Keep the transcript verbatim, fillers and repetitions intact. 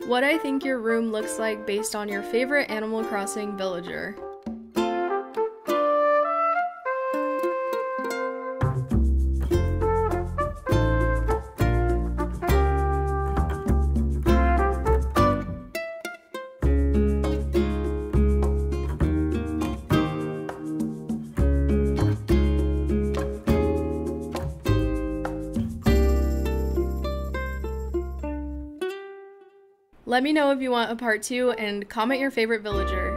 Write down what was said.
what I think your room looks like based on your favorite Animal Crossing villager. Let me know if you want a part two and comment your favorite villager.